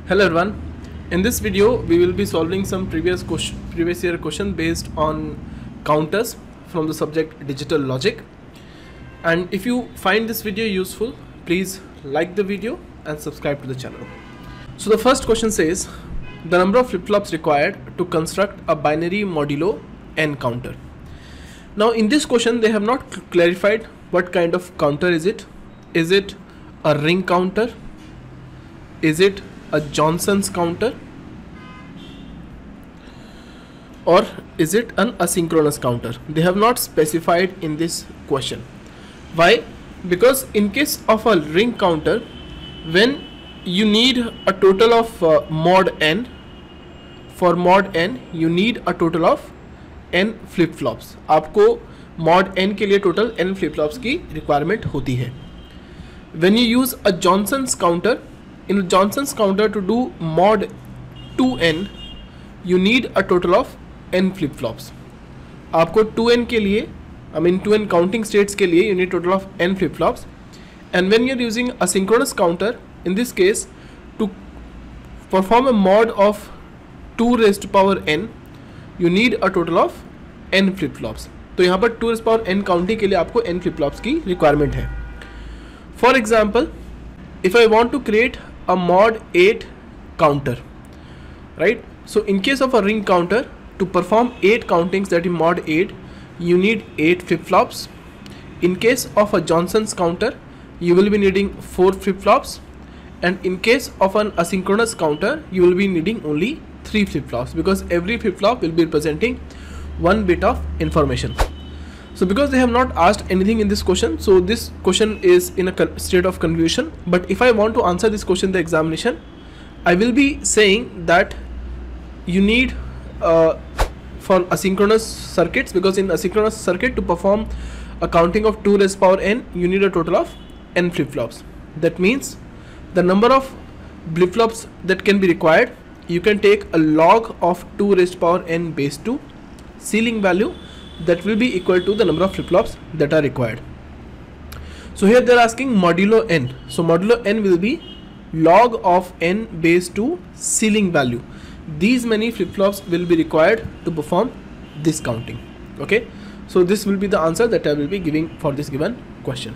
Hello everyone. In this video we will be solving some previous year question based on counters from the subject digital logic. And if you find this video useful, please like the video and subscribe to the channel. So the first question says the number of flip-flops required to construct a binary modulo n counter. Now in this question they have not clarified what kind of counter is it. Is it a ring counter? Is it a Johnson's counter, or is it an asynchronous counter? They have not specified in this question. Why? Because in case of a ring counter, when you need a total of mod n, for mod n you need a total of n flip flops. आपको mod n के लिए total n flip flops की requirement होती है. When you use a Johnson's counter, in Johnson's counter to do mod 2n you need a total of n flip flops. आपको 2n के लिए, I mean 2n counting states के लिए you need total of n flip flops. And when you're using a synchronous counter, in this case to perform a mod of 2 raised to power n you need a total of n flip flops. तो यहाँ पर 2 raised to power n counting के लिए आपको n flip flops की requirement है. For example, if I want to create a mod 8 counter, right? So in case of a ring counter, to perform 8 countings, that is mod 8, you need 8 flip-flops. In case of a Johnson's counter, you will be needing 4 flip-flops, and in case of an asynchronous counter, you will be needing only 3 flip-flops, because every flip-flop will be representing 1 bit of information. So because they have not asked anything in this question, so this question is in a state of confusion. But if I want to answer this question in the examination, I will be saying that you need for asynchronous circuits, because in asynchronous circuit to perform a counting of 2 raised power n you need a total of n flip-flops. That means the number of flip-flops that can be required, you can take a log of 2 raised power n base 2 ceiling value, that will be equal to the number of flip-flops that are required. So here they are asking modulo n. So modulo n will be log of n base 2 ceiling value. These many flip-flops will be required to perform this counting. Okay, so this will be the answer that I will be giving for this given question.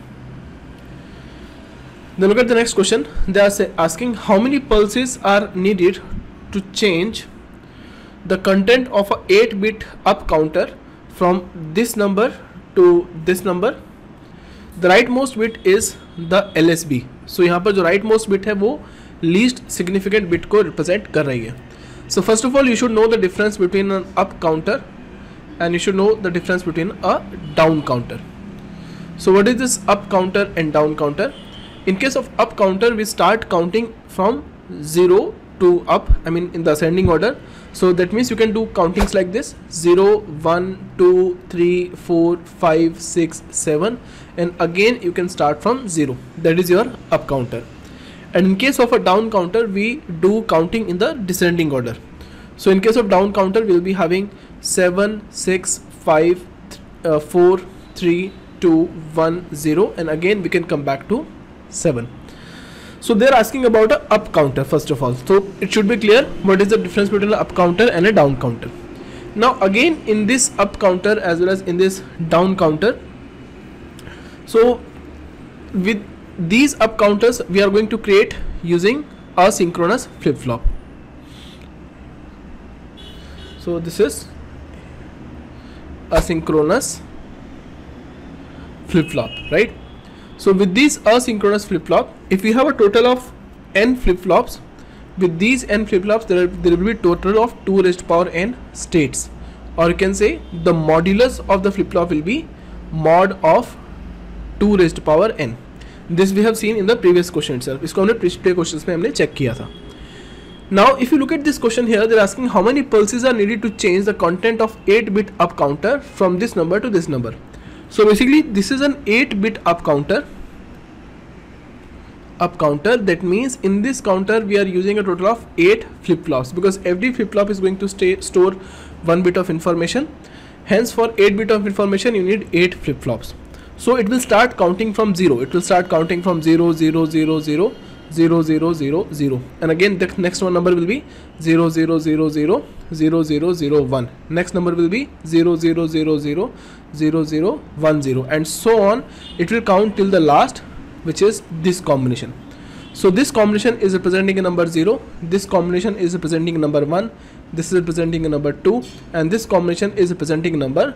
Then look at the next question. They are asking how many pulses are needed to change the content of a 8-bit up counter from this number to this number. The rightmost bit is the LSB. So यहाँ पर जो rightmost bit है वो least significant bit को represent कर रही है. So first of all you should know the difference between an up counter and you should know the difference between a down counter. So what is this up counter and down counter? In case of up counter we start counting from 0 to up, I mean in the ascending order. So that means you can do countings like this: 0, 1, 2, 3, 4, 5, 6, 7, and again you can start from 0. That is your up counter. And in case of a down counter we do counting in the descending order. So in case of down counter we will be having 7, 6, 5, 4, 3, 2, 1, 0, and again we can come back to 7. So they are asking about a up counter first of all. So it should be clear what is the difference between an up counter and a down counter. Now again in this up counter as well as in this down counter, so with these up counters we are going to create using a synchronous flip-flop. So this is a synchronous flip-flop, right? So with these asynchronous flip-flop, if we have a total of n flip-flops, with these n flip-flops there will be total of 2 raised to power n states, or you can say the modulus of the flip-flop will be mod of 2 raised to power n. This we have seen in the previous question itself. इसको हमने पिछले questions में हमने check किया था. Now if you look at this question here, they are asking how many pulses are needed to change the content of 8-bit up counter from this number to this number. So basically this is an 8-bit up counter. That means in this counter we are using a total of 8 flip-flops, because every flip-flop is going to store 1 bit of information. Hence for 8 bit of information you need 8 flip-flops. So it will start counting from 0. It will start counting from 0, 0, 0, 0, 0 0 0 0, and again the next one number will be 0 0 0 0 0 0 0 1. Next number will be 0 0 0 0 0 0 1 0, and so on. It will count till the last, which is this combination. So this combination is representing a number 0, this combination is representing a number 1, this is representing a number 2, and this combination is representing a number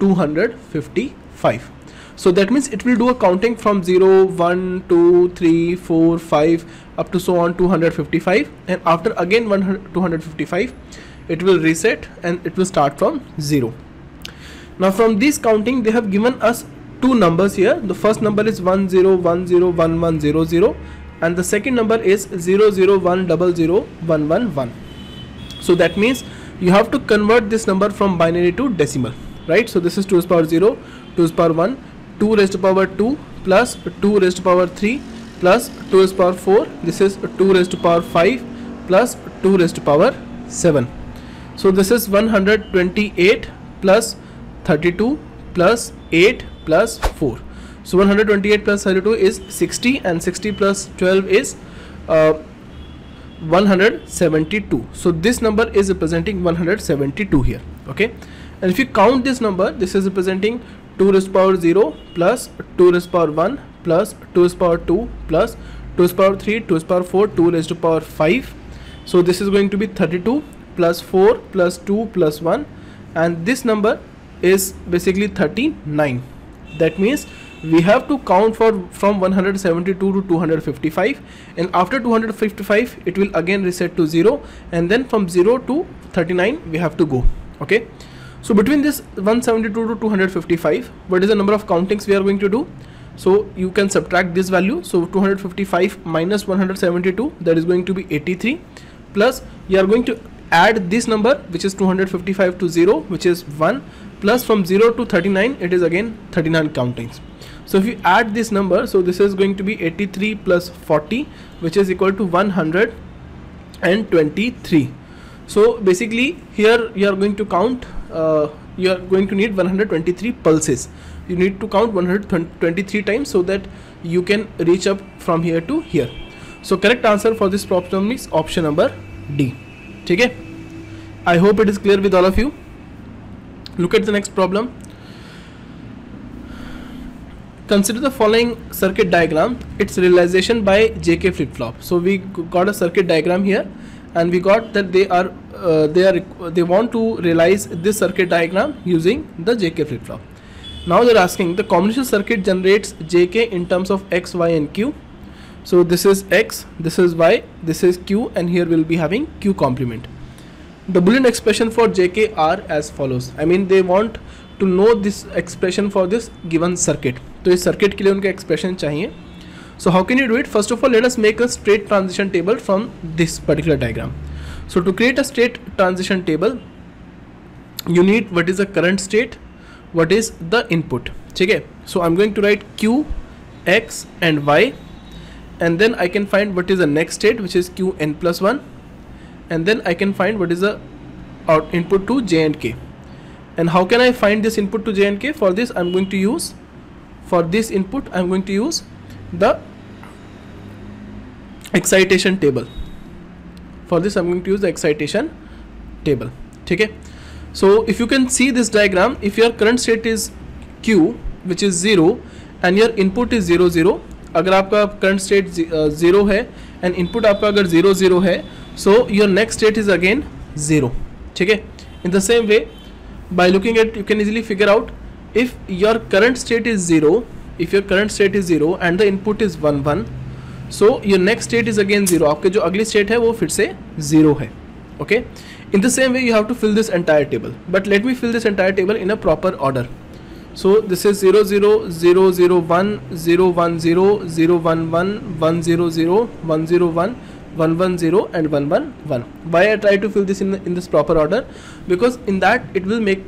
255. So that means it will do a counting from 0 1 2 3 4 5 up to so on 255, and after again 255 it will reset and it will start from 0. Now from this counting they have given us two numbers here. The first number is 10 10 1100, and the second number is 001001111. So that means you have to convert this number from binary to decimal, right? So this is 2 raised to the power 0, 2 raised to the power 1, 2 raised to the power 2 plus 2 raised to the power 3 plus 2 raised to the power 4. This is 2 raised to the power 5 plus 2 raised to the power 7. So this is 128 plus 32 plus 8 plus 4. So 128 plus 32 is 60, and 60 plus 12 is 172. So this number is representing 172 here, okay? And if you count this number, this is representing 2 raised to the power 0 plus 2 raised to the power 1 plus 2 raised to the power 2 plus 2 raised to the power 3, 2 raised to the power 4, 2 raised to the power 5. So this is going to be 32 plus 4 plus 2 plus 1, and this number is basically 39. That means we have to count from 172 to 255, and after 255 it will again reset to 0, and then from 0 to 39 we have to go, okay? So between this 172 to 255, what is the number of countings we are going to do? So you can subtract this value. So 255 minus 172, that is going to be 83, plus you are going to add this number, which is 255 to 0, which is 1, plus from 0 to 39 it is again 39 countings. So if you add this number, so this is going to be 83 plus 40, which is equal to 123. So basically here you are going to count, you are going to need 123 pulses. You need to count 123 times so that you can reach up from here to here. So correct answer for this problem is option number D. Okay? I hope it is clear with all of you. Look at the next problem. Consider the following circuit diagram, its realization by JK flip-flop. So we got a circuit diagram here, and we got that they want to realize this circuit diagram using the JK flip-flop. Now they're asking the combination circuit generates JK in terms of X, Y and Q. So this is X, this is Y, this is Q, and here we'll be having Q complement. The Boolean expression for JK are as follows. I mean they want to know this expression for this given circuit. तो इस circuit के लिए उनका expression चाहिए. So how can you do it? First of all, let us make a state transition table from this particular diagram. So to create a state transition table, you need what is the current state, what is the input. Okay. So I'm going to write Q, X and Y, and then I can find what is the next state, which is Qn plus 1, and then I can find what is the input to J and K. And how can I find this input to J and K? For this I'm going to use, for this input I'm going to use the excitation table. For this I'm going to use the excitation table. Okay. So if you can see this diagram, if your current state is Q, which is 0, and your input is 0 0, अगर आपका current state 0 है and input आपका अगर 0 0 है, so your next state is again 0. ठीक है. In the same way, by looking at, you can easily figure out if your current state is 0, if your current state is 0 and the input is 1 1, so your next state is again 0. आपके जो अगली state है वो फिर से 0 है. Okay. In the same way, you have to fill this entire table. But let me fill this entire table in a proper order. So this is 0 0 0 0 1 0 1 0 0 1 1 1 0 0 1 0 1 1 1 0 and 1 1 1. Why I try to fill this in this proper order? Because in that it will make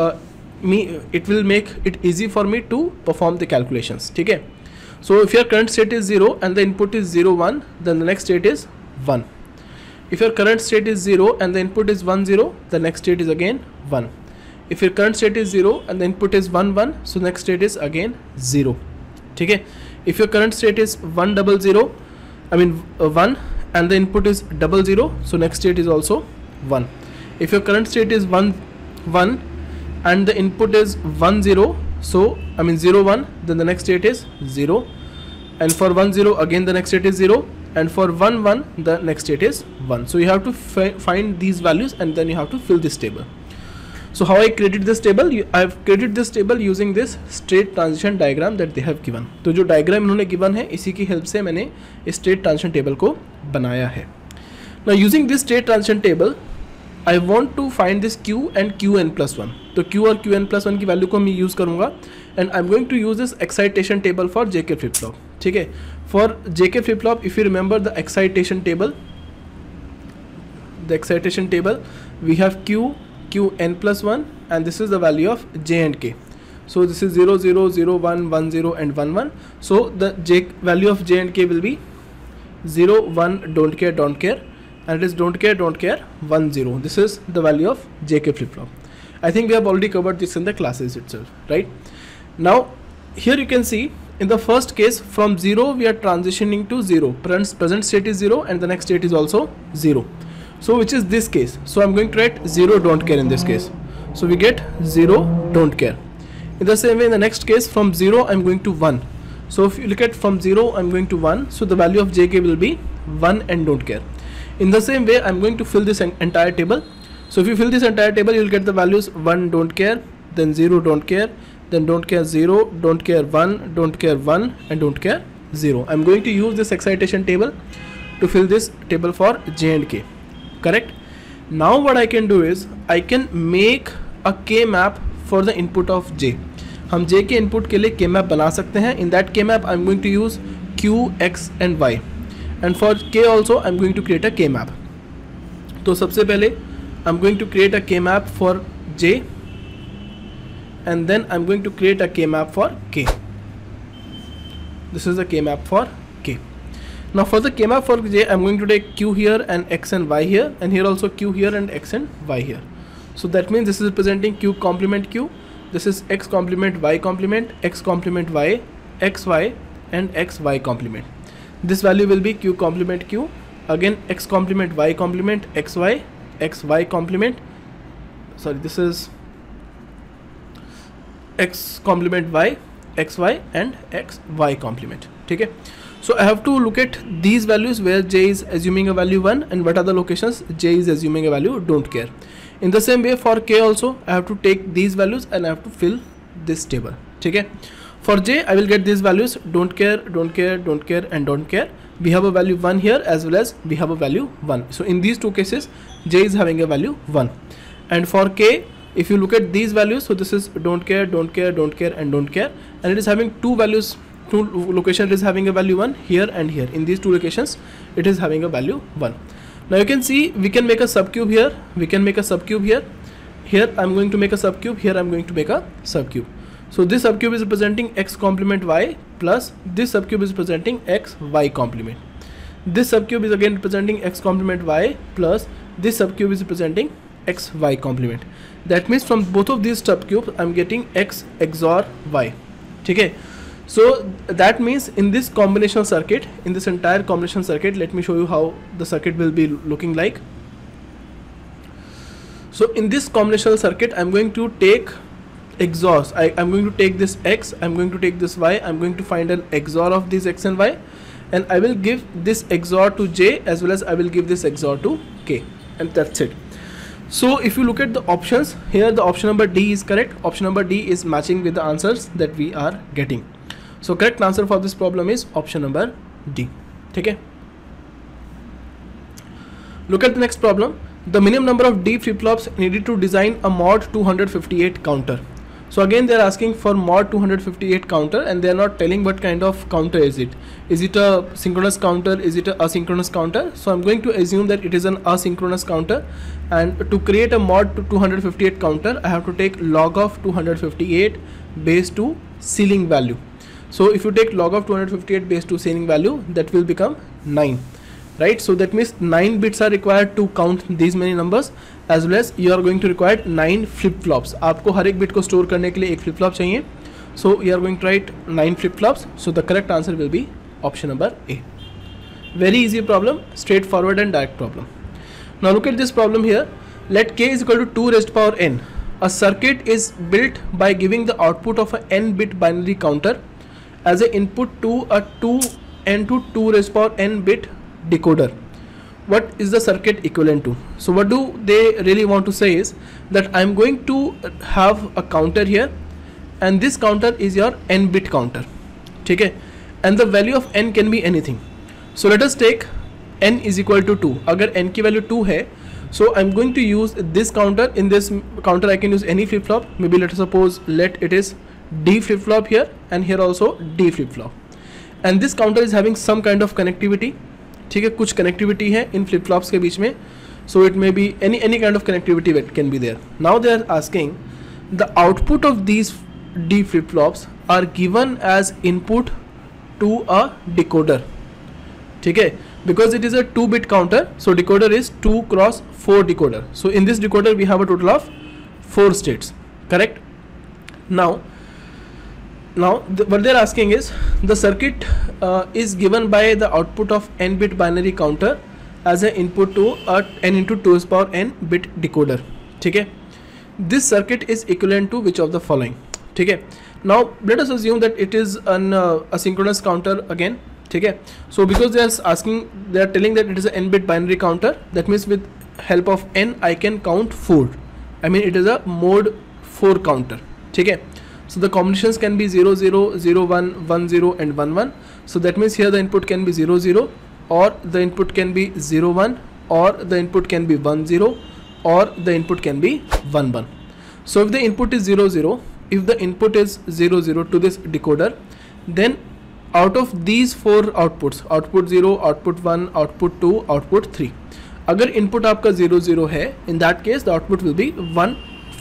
it easy for me to perform the calculations. Okay. So if your current state is 0 and the input is 0 1, then the next state is 1. If your current state is 0 and the input is 1 0, the next state is again 1. If your current state is 0 and the input is 1 1, so next state is again 0. Okay. If your current state is 1 0 0, 1, and the input is 00, so next state is also 1. If your current state is 1 1 and the input is 1 0, so 0 1, then the next state is 0, and for 1 0 again the next state is 0, and for 1 1 the next state is 1. So you have to find these values and then you have to fill this table. So how I created this table? I have created this table using this state transition diagram that they have given. तो जो diagram इन्होंने given है इसी की help से मैंने इस state transition table को बनाया है. Now using this state transition table, I want to find this Q and Qn+1. तो Q और Qn+1 की वैल्यू को मैं यूज़ करूँगा, and I'm going to use this excitation table for JK flip flop. ठीक है, for JK flip flop, if you remember the excitation table, we have Qn+1, and this is the value of J and K. So this is 0 0 0 1 1 0 and 1 1. So the value of J and K will be 0 1 don't care, and it is don't care 1 0. This is the value of JK flip flop. I think we have already covered this in the classes itself, right? Now here you can see in the first case from 0 we are transitioning to 0. Present state is 0 and the next state is also 0. So which is this case? So I'm going to write 0 don't care in this case. So we get 0 don't care. In the same way, in the next case from 0 I'm going to 1. So if you look at from 0 I'm going to 1, so the value of JK will be 1 and don't care. In the same way I'm going to fill this entire table. So if you fill this entire table, you'll get the values 1 don't care, then 0 don't care, then don't care 0, don't care 1, don't care 1, and don't care 0. I'm going to use this excitation table to fill this table for J and K. Correct? Now what I can do is I can make a K map for the input of J. हम J के input के लिए K map बना सकते हैं. In that K map I'm going to use Q, X and Y, and for K also I'm going to create a K map. तो सबसे पहले I'm going to create a K map for J, and then I'm going to create a K map for K. This is the K map for K. Now for the K map for J, I'm going to take Q here and X and Y here, and here also Q here and X and Y here. So that means this is representing Q complement Q, this is X complement Y complement, X complement Y, X Y and X Y complement. This value will be Q complement Q, again X complement Y complement, X Y, X Y complement, sorry, this is X complement Y, X Y and X Y complement. Okay, so I have to look at these values where J is assuming a value 1 and what are the locations J is assuming a value don't care. In the same way for K also I have to take these values and I have to fill this table. Okay, for J I will get these values don't care, don't care, don't care and don't care. We have a value 1 here as well as we have a value 1. So in these two cases J is having a value 1, and for K if you look at these values, so this is don't care, don't care, don't care and don't care, and it is having two values, two locations. It is having a value 1 here and here. In these two locations it is having a value 1. Now you can see we can make a subcube here, we can make a subcube here. Here I'm going to make a subcube, here I'm going to make a subcube. So this subcube is representing X complement Y plus this subcube is representing X Y complement. This subcube is again representing X complement Y plus this subcube is representing X Y complement. That means from both of these subcubes I'm getting X XOR Y. Okay, so that means in this combinational circuit, in this entire combinational circuit, let me show you how the circuit will be looking like. So in this combinational circuit I'm going to take XORs. I'm going to take this X, I'm going to take this Y, I'm going to find an XOR of these X and Y, and I will give this XOR to J as well as I will give this XOR to K, and that's it. So if you look at the options here, the option number D is correct. Option number D is matching with the answers that we are getting. So correct answer for this problem is option number D. Okay. Look at the next problem. The minimum number of D flip-flops needed to design a mod 258 counter. So again they are asking for mod 258 counter and they are not telling what kind of counter is it. Is it a synchronous counter? Is it a asynchronous counter? So I'm going to assume that it is an asynchronous counter, and to create a mod to 258 counter I have to take log of 258 base to ceiling value. So if you take log of 258 base to ceiling value, that will become 9. Right, so that means 9 bits are required to count these many numbers, as well as you are going to require 9 flip-flops. आपको हर एक bit को store करने के लिए एक flip-flop चाहिए. So you are going to write 9 flip-flops. So the correct answer will be option number A. Very easy problem, straightforward and direct problem. Now look at this problem here. Let k is equal to 2 raised to power n. A circuit is built by giving the output of a n bit binary counter as an input to a 2n to 2 raised to power n bit decoder. What is the circuit equivalent to? So what do they really want to say is that I'm going to have a counter here, and this counter is your n bit counter. Okay, and the value of n can be anything. So let us take n is equal to 2. अगर n की value 2 है, so I'm going to use this counter. In this counter I can use any flip flop. Maybe let us suppose let it is D flip flop here, and here also D flip flop. And this counter is having some kind of connectivity. ठीक है, कुछ connectivity है इन flip flops के बीच में. So it may be any kind of connectivity that can be there. Now they are asking the output of these D flip flops are given as input to a decoder. ठीक है, because it is a 2-bit counter, so decoder is 2 cross 4 decoder. So in this decoder we have a total of 4 states, correct? Now what they are asking is the circuit is given by the output of n bit binary counter as an input to a n into 2 to the power n bit decoder. ठीक है, this circuit is equivalent to which of the following? ठीक है, now let us assume that it is an asynchronous counter again. ठीक है, so because they are telling that it is a n bit binary counter, that means with help of n I can count 4. I mean it is a mode 4 counter. ठीक है, so the combinations can be 0 0 0 1 1 0 and 1 1. So that means here the input can be 0 0, or the input can be 0 1, or the input can be 1 0, or the input can be 1 1. So if the input is 0 0, if the input is 0 0 to this decoder, then out of these 4 outputs, output 0, output 1, output 2, output 3, अगर input आपका 0 0 है, in that case the output will be 1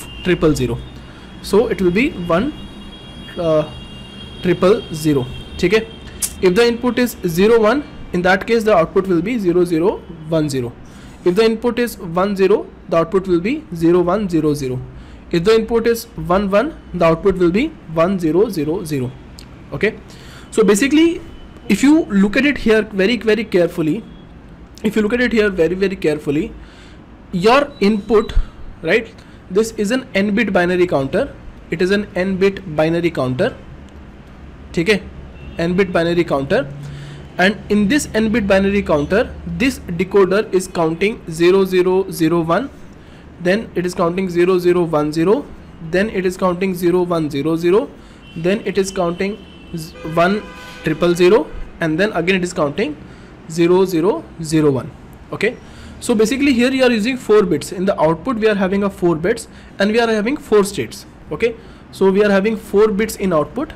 0 0 0. So it will be 1 0 0. ठीक है, if the input is 0 1, in that case the output will be 0 0 1 0. If the input is 1 0, the output will be 0 1 0 0. If the input is 1 1, the output will be 1 0 0 0. Okay, so basically if you look at it here very carefully, your input, right, this is an n bit binary counter. It is an n bit binary counter. ठीक है, n bit binary counter, and in this n bit binary counter this decoder is counting 0 0 0 1, then it is counting 0 0 1 0, then it is counting 0 1 0 0, then it is counting 1 0 0, and then again it is counting 0 0 0 1. Okay, so basically here you are using 4 bits. In the output we are having a 4 bits, and we are having 4 states. Okay, so we are having 4 bits in output,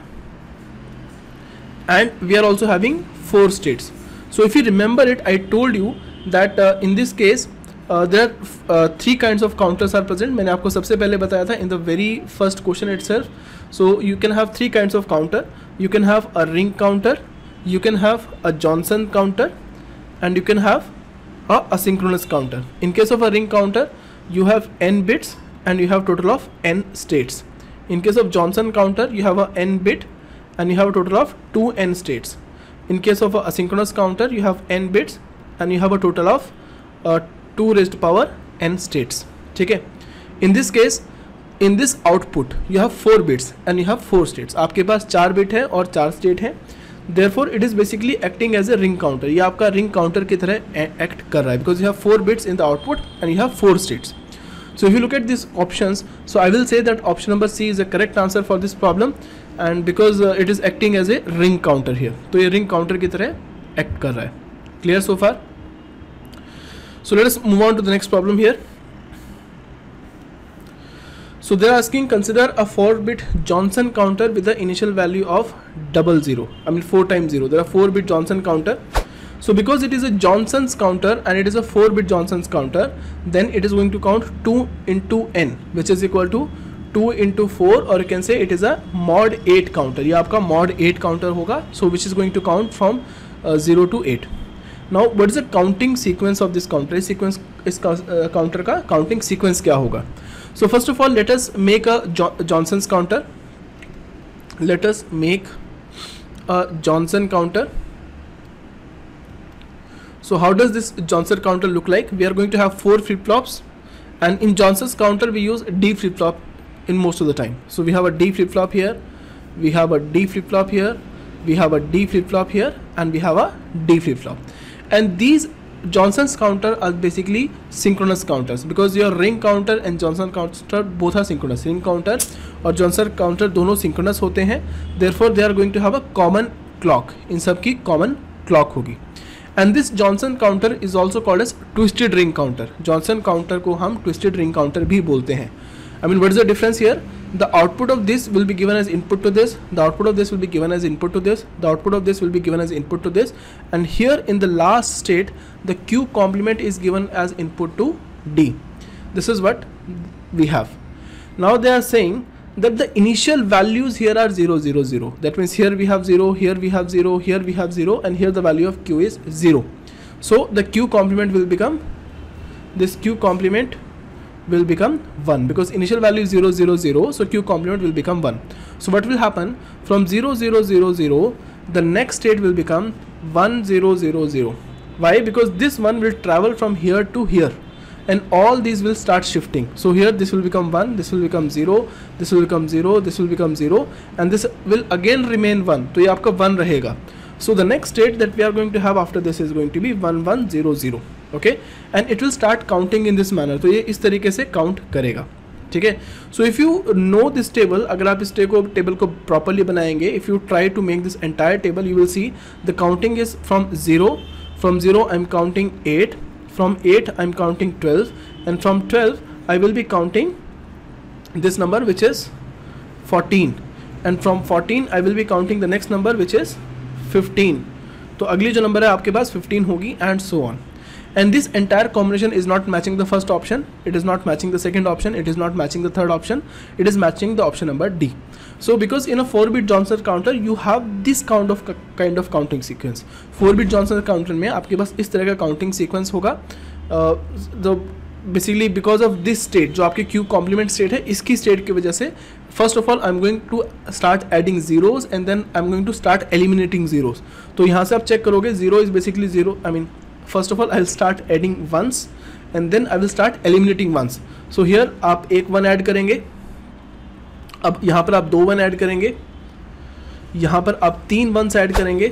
and we are also having 4 states. So if you remember it, I told you that in this case there are 3 kinds of counters are present. मैंने आपको सबसे पहले बताया था in the very first question itself. So you can have 3 kinds of counter. You can have a ring counter, you can have a Johnson counter, and you can have a asynchronous counter. In case of a ring counter, you have n bits and you have total of n states. In case of Johnson counter, you have a n bit and you have a total of 2n states. In case of a asynchronous counter, you have n bits and you have a total of 2 raised to power n states. ठीक है, in this case, in this output you have 4 bits and you have 4 states. आपके पास 4 bit है और 4 state है. Therefore it is basically acting as a ring counter. ये आपका ring counter की तरह act कर रहा है, because you have 4 bits in the output and you have 4 states. So if you look at these options, so I will say that option number C is the correct answer for this problem, and because it is acting as a ring counter here, तो ये ring counter की तरह act कर रहा है. Clear so far? So let us move on to the next problem here. So they are asking, consider a 4-bit Johnson counter with the initial value of 00. I mean 4 times 0. There are 4-bit Johnson counter. So because it is a Johnson's counter and it is a 4-bit Johnson's counter, then it is going to count 2 into n, which is equal to 2 into 4, or you can say it is a mod 8 counter. ये आपका mod 8 counter होगा, so which is going to count from 0 to 8. Now what is the counting sequence of this counter? इस sequence इस counter का counting sequence क्या होगा? So first of all, let us make a Johnson's counter. Let us make a Johnson counter. So how does this Johnson counter look like? We are going to have 4 flip-flops, and in Johnson's counter we use D flip-flop in most of the time. So we have a D flip-flop here, we have a D flip-flop here, we have a D flip-flop here, and we have a D flip-flop. And these Johnson's counter are basically synchronous counters, because your ring counter and Johnson counter both are synchronous. Ring counter और Johnson counter दोनों synchronous होते हैं, therefore they are going to have a common clock. इन सब की common clock होगी. And this Johnson counter is also called as twisted ring counter. Johnson counter को हम twisted ring counter भी बोलते हैं. I mean, what is the difference here? The output of this will be given as input to this, the output of this will be given as input to this, the output of this will be given as input to this, and here in the last state the Q complement is given as input to D. This is what we have. Now they are saying that the initial values here are 0 0 0. That means here we have 0, here we have 0, here we have 0, and here the value of Q is 0. So the Q complement will become, this Q complement will become 1, because initial value is 0 0 0, so Q complement will become 1. So what will happen? From 0 0 0 0, the next state will become 1 0 0 0. Why? Because this one will travel from here to here, and all these will start shifting. So here this will become 1, this will become 0, this will become 0, this will become 0, and this will again remain 1. तो ये आपका 1 रहेगा. So the next state that we are going to have after this is going to be 1 1 0 0. Okay, and it will start counting in this manner. तो ये इस तरीके से count करेगा. ठीक है. So if you know this table, अगर आप इस table को properly बनाएंगे, if you try to make this entire table, you will see the counting is from 0. From 0 I'm counting 8. From 8 I'm counting 12, and from 12 I will be counting this number which is 14, and from 14 I will be counting the next number which is 15. तो अगली जो number है आपके पास 15 होगी, and so on. And this entire combination is not matching the first option, it is not matching the second option, it is not matching the third option, it is matching the option number D. So because in a 4-bit Johnson counter you have this kind of counting sequence. 4-bit Johnson counter में आपके पास इस तरह का counting sequence होगा. Basically because of this state, जो आपके Q complement state है, इसकी state की वजह से first of all I'm going to start adding zeros, and then I'm going to start eliminating zeros. तो यहाँ से आप check करोगे, 0 is basically 0. I mean, first of all I'll start adding ones, and then I will start eliminating ones. So here आप एक 1 add करेंगे, अब यहाँ पर आप 2 1 ऐड करेंगे, यहाँ पर आप 3 1s ऐड करेंगे,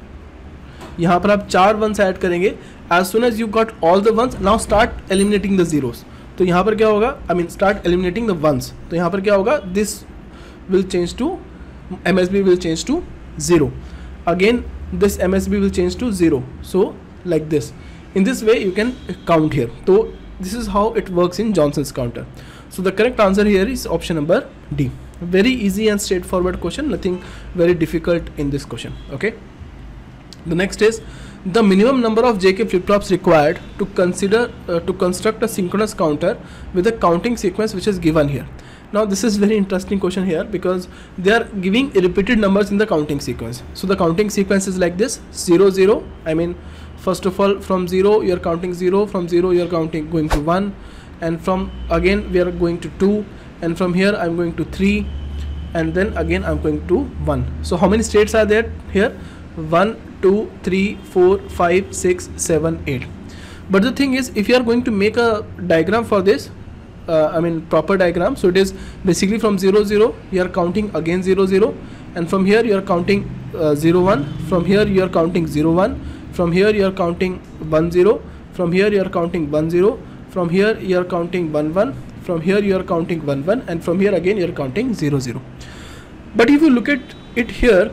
यहाँ पर आप 4 1s ऐड करेंगे. As soon as you got all the ones, now start eliminating the zeros. तो यहाँ पर क्या होगा? I mean start eliminating the ones. तो यहाँ पर क्या होगा? This will change to MSB will change to 0. Again this MSB will change to 0. So like this. In this way you can count here. So this is how it works in Johnson's counter. So the correct answer here is option number D. Very easy and straightforward question, nothing very difficult in this question. Okay. The next is the minimum number of JK flip-flops required to construct a synchronous counter with a counting sequence which is given here. Now this is very interesting question here, because they are giving repeated numbers in the counting sequence. So the counting sequence is like this: 0 0. I mean, first of all from 0 you are counting 0, from 0 you are counting going to 1, and from again we are going to 2, and from here I am going to 3, and then again I am going to 1. So how many states are there here? 1 2 3 4 5 6 7 8. But the thing is, if you are going to make a diagram for this, I mean proper diagram, so it is basically from 0 0 you are counting again 0 0, and from here you are counting 0 1, from here you are counting 0 1, from here you are counting 1 0, from here you are counting 1 0, from here you are counting 1 1, from here you are counting 1 1, and from here again you are counting 0 0. But if you look at it here,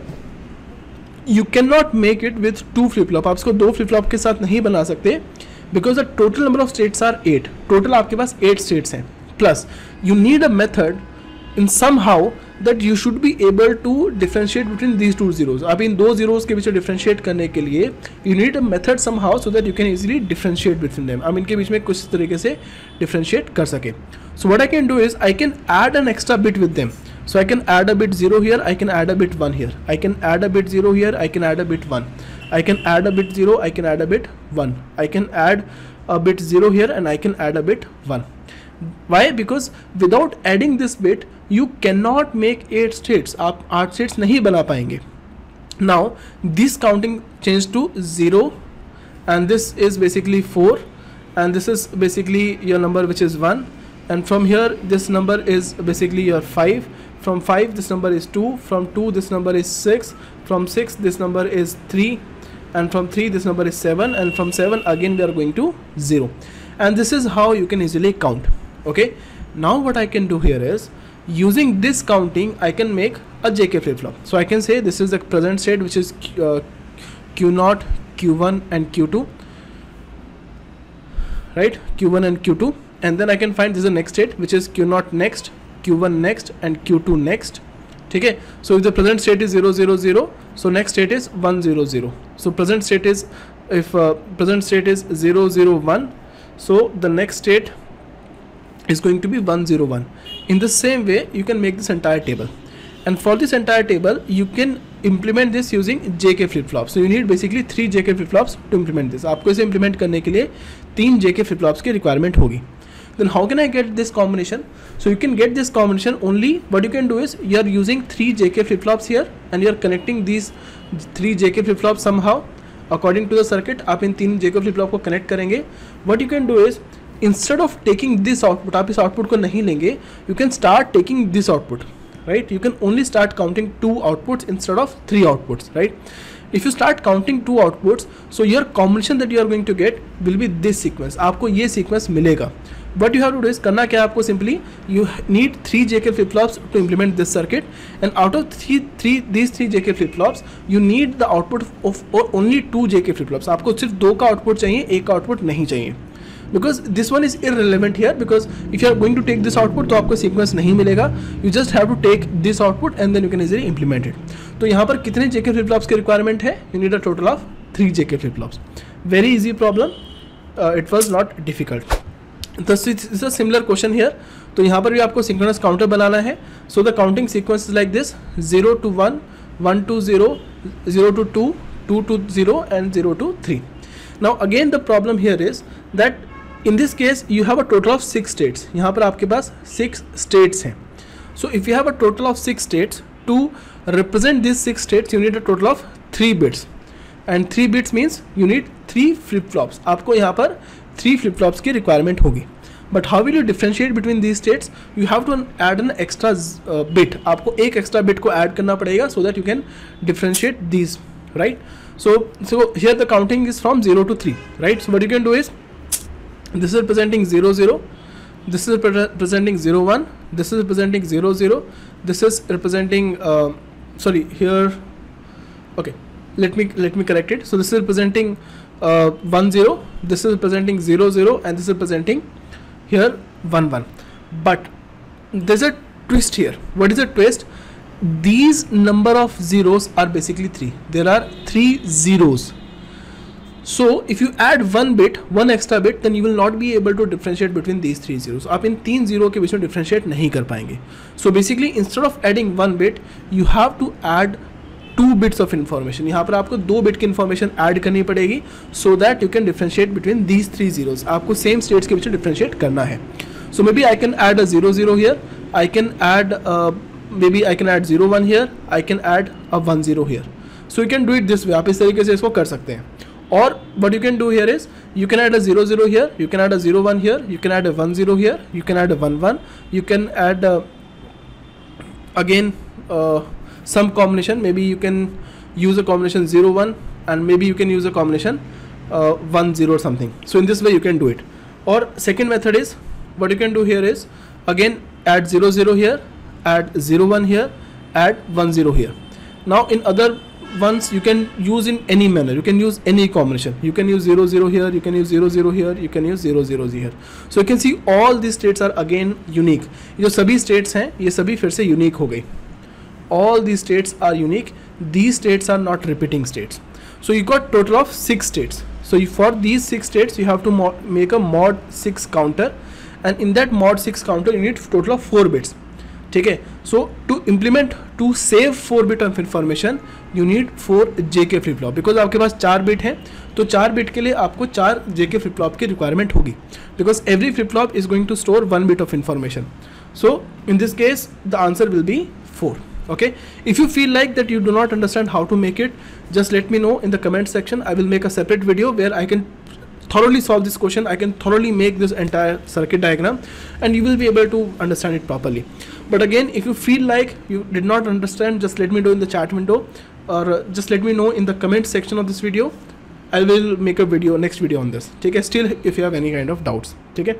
you cannot make it with 2 flip-flop. आप इसको 2 flip-flop के साथ नहीं बना सकते, because the total number of states are 8. Total आपके पास 8 states हैं. Plus you need a method in somehow that you should be able to differentiate between these 2 zeros. आप इन 2 zeros के बीच में differentiate करने के लिए you need a method somehow so that you can easily differentiate between them. आप इनके बीच में कुछ तरीके से differentiate कर सके. So what I can do is I can add an extra bit with them. So I can add a bit 0 here, I can add a bit 1 here, I can add a bit 0 here, I can add a bit 1, I can add a bit 0, I can add a bit 1, I can add a bit 0 here, and I can add a bit 1. Why? Because without adding this bit you cannot make 8 states. आप 8 states नहीं बना पाएंगे. Now this counting changed to 0 and this is basically 4, and this is basically your number which is 1, and from here this number is basically your 5, from 5 this number is 2, from 2 this number is 6, from 6 this number is 3, and from 3 this number is 7, and from 7 again we are going to 0. And this is how you can easily count. Okay, now what I can do here is, using this counting I can make a JK flip-flop. So I can say this is the present state which is Q0, Q1 and Q2, right, Q1 and Q2, and then I can find this is the next state which is Q0 next, Q1 next and Q2 next. Okay, so if the present state is 0 0 0, so next state is 1 0 0. So present state is, if present state is 0 0 1, so the next state is going to be 1 0 1. In the same way you can make this entire table, and for this entire table you can implement this using JK flip flop. So you need basically 3 JK flip flops to implement this. आपको इसे implement करने के लिए 3 JK flip flops की requirement होगी. Then how can I get this combination? So you can get this combination only, what you can do is you are using 3 JK flip flops here and you are connecting these 3 JK flip flops somehow according to the circuit. आप इन 3 JK flip flop को connect करेंगे. What you can do is, instead of taking this output, आप इस output को नहीं लेंगे, you can start taking this output, right? You can only start counting 2 outputs instead of 3 outputs, right? If you start counting 2 outputs, so your combination that you are going to get will be this sequence. आपको ये sequence मिलेगा. What you have to do is, करना क्या है आपको, simply you need 3 JK flip flops to implement this circuit, and out of these 3 JK flip flops you need the output of only 2 JK flip flops. आपको सिर्फ 2 का output चाहिए, 1 का output नहीं चाहिए, because this one is irrelevant here, because if you are going to take this output तो आपको sequence नहीं मिलेगा. You just have to take this output and then you can easily implement it. तो यहाँ पर कितने JK flip flops की requirement है? You need a total of 3 JK flip flops. Very easy problem. It was not difficult. This is a similar question here. तो यहाँ पर भी आपको synchronous counter बनाना है. So the counting sequence is like this: 0 to 1, 1 to 0, 0 to 2, 2 to 0 and 0 to 3. Now again the problem here is that in this case you have a total of 6 states. यहाँ पर आपके पास 6 states हैं. So if you have a total of 6 states, to represent these 6 states you need a total of 3 bits, and 3 bits means you need 3 flip flops. आपको यहाँ पर 3 flip flops की requirement होगी. But how will you differentiate between these states? You have to add an extra bit. आपको एक extra bit को add करना पड़ेगा so that you can differentiate these, right? So here the counting is from 0 to 3, right? So what you can do is, this is representing 0 0, this is representing 0 1, this is representing 0 0, this is representing sorry, here, okay, let me correct it. So this is representing 1 0, this is representing 0 0, and this is representing here 1 1. But there's a twist here. What is the twist? These number of zeros are basically 3. There are 3 zeros. So if you add one extra bit, then you will not be able to differentiate between these 3 zeros. आप इन 3 zero के बीच में differentiate नहीं कर पाएंगे. So basically instead of adding 1 bit, you have to add 2 bits of information. यहाँ पर आपको 2 bit की information add करनी पड़ेगी so that you can differentiate between these 3 zeros. आपको same states के बीच में differentiate करना है. So maybe I can add a 0 0 here. I can add maybe I can add 0 1 here. I can add a 1 0 here. So you can do it this way. आप इस तरीके से इसको कर सकते हैं. Or what you can do here is, you can add a 0 0 here, you can add a 0 1 here, you can add a 1 0 here, you can add a 1 1, you can add again some combination. Maybe you can use a combination 0 1, and maybe you can use a combination 1 0 or something. So in this way you can do it. Or second method is, what you can do here is, again add 0 0 here, add 0 1 here, add 1 0 here. Now in other ones you can use in any manner, you can use any combination. You can use 0 0 here, you can use 0 0 here, you can use 0 0 here. So you can see all these states are again unique. जो सभी states हैं ये सभी फिर से unique हो गई. All these states are unique. These states are not repeating states. So you got total of 6 states. So for these 6 states you have to make a mod 6 counter, and in that mod 6 counter you need total of 4 bits. ठीक है. So to save 4 bit of information you need 4 JK flip flop, because आपके पास 4 bit हैं तो 4 bit के लिए आपको 4 JK flip flop की requirement होगी, because every flip flop is going to store 1 bit of information. So in this case the answer will be 4. Okay, if you feel like that you do not understand how to make it, just let me know in the comment section. I will make a separate video where I can thoroughly solve this question. I can thoroughly make this entire circuit diagram and you will be able to understand it properly. But again, if you feel like you did not understand, just let me know in the chat window, or just let me know in the comment section of this video. I will make a video, next video on this. Okay, still if you have any kind of doubts. Okay,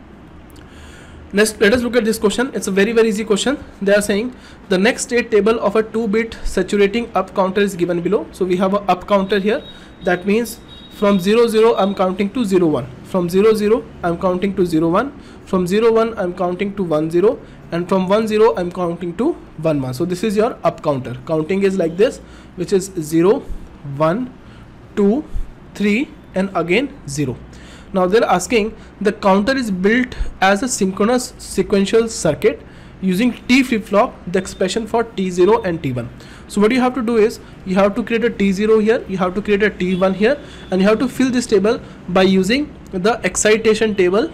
next let us look at this question. It's a very easy question. They are saying the next state table of a 2-bit saturating up counter is given below. So we have a up counter here. That means from 0 0 I'm counting to 0 1, from 0 0 I'm counting to 0 1, from 0 1 I'm counting to 1 0, and from 1 0 I'm counting to 1 1. So this is your up counter. Counting is like this, which is 0 1 2 3 and again 0. Now they're asking the counter is built as a synchronous sequential circuit using T flip-flop, the expression for T0 and T1. So what you have to do is you have to create a T0 here, you have to create a T1 here, and you have to fill this table by using the excitation table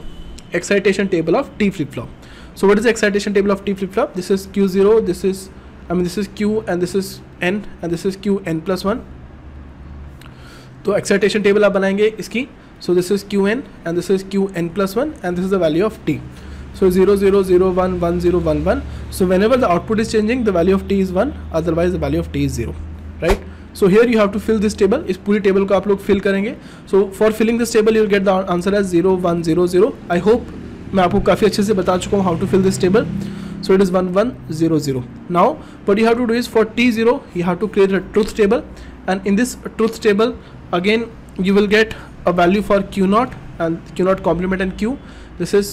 of T flip-flop. So what is the excitation table of T flip-flop? This is Q0, this is Q, and this is N, and this is Qn plus 1. तो excitation table आप बनाएंगे इसकी. So this is Qn and this is Qn plus 1 and this is the value of T. So 0 0 0 1 1 0 1 1. So whenever the output is changing, the value of T is 1, otherwise the value of T is 0, right? So here you have to fill this table. इस पूरी table को आप लोग fill करेंगे. So for filling this table you will get the answer as 0 1 0 0. I hope मैं आपको काफ़ी अच्छे से बता चुका हूँ how to fill this table. So it is 1 1 0 0. Now what you have to do is for T0 you have to create a truth table, and in this truth table again you will get a value for Q0 and Q0 complement and Q. This is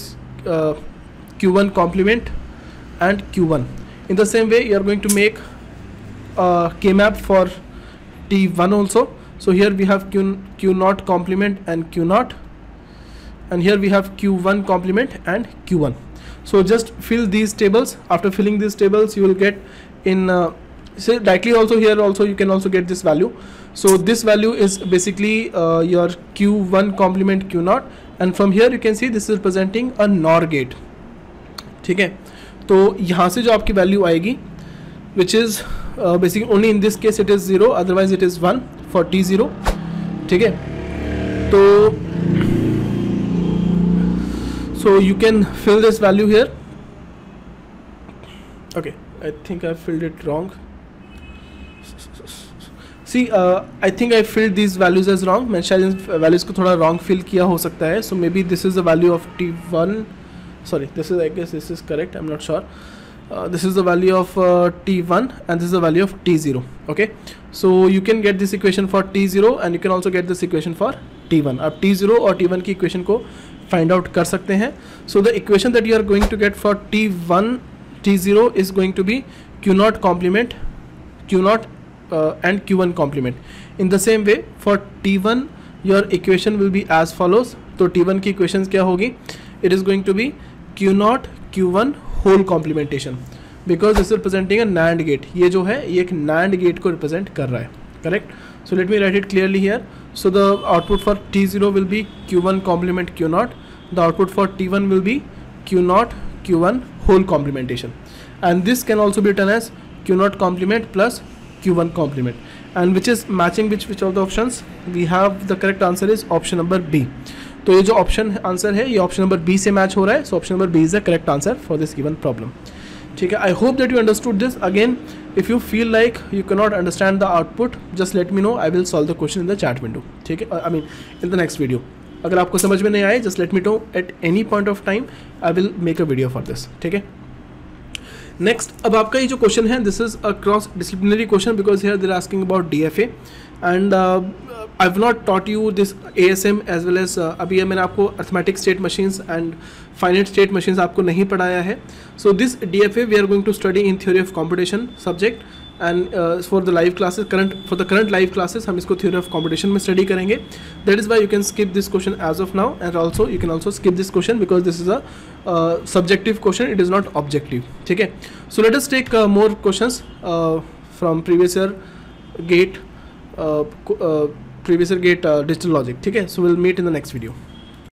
Q1 complement and Q1. In the same way you are going to make a K-map for T1 also. So here we have Q0 complement and Q0, and here we have Q1 complement and Q1. So just fill these tables. After filling these tables you will get in say directly also here also you can also get this value. So this value is basically your Q1 complement Q0, and from here you can see this is representing a NOR gate. ठीक है, तो यहाँ से जो आपकी value आएगी which is basically only in this case it is 0, otherwise it is 1 for T0. ठीक है, तो so you can fill this value here. Okay, I think I filled it wrong. See, I think I filled these values as wrong. मैं शायद इन values को थोड़ा wrong fill किया हो सकता है. So maybe this is the value of T1. Sorry, this is, I guess this is correct. I'm not sure. This is the value of T1 and this is the value of T0. Okay, so you can get this equation for T0 and you can also get this equation for T1. आप T0 और T1 की equation को find out कर सकते हैं. So the equation that you are going to get for T1 T0 is going to be Q0 complement Q0 and Q1 complement. In the same way for T1 your equation will be as follows. तो T1 की equations क्या होगी? It is going to be Q0 Q1 whole complementation, because this is representing a NAND gate. ये जो है ये एक NAND gate को represent कर रहा है, correct? So let me write it clearly here. So the output for T0 will be Q1 complement Q0. The output for T1 will be Q0 Q1 whole complementation, and this can also be written as Q0 complement plus Q1 complement, and which is matching which of the options we have. The correct answer is option number B. तो ये जो option answer है ये option number B से match हो रहा है. So option number B is the correct answer for this given problem. ठीक है, I hope that you understood this. Again if you feel like you can not understand the output, just let me know. I will solve the question in the chat window. ठीक है, I mean in the next video. अगर आपको समझ में नहीं आए, just let me know at any point of time. I will make a video for this. ठीक है, नेक्स्ट अब आपका ये जो क्वेश्चन है, this is a cross disciplinary question because here they are asking about DFA and I've not taught you this ASM as well as अभी मैंने आपको arithmetic state machines and finite state machines आपको नहीं पढ़ाया है. So this DFA we are going to study in theory of computation subject, and for the live classes, for the current live classes हम इसको theory of computation में study करेंगे. That is why you can skip this question as of now, and also you can also skip this question because this is a subjective question, it is not objective. ठीक है, so let us take more questions from previous year gate digital logic. ठीक है, so we'll meet in the next video.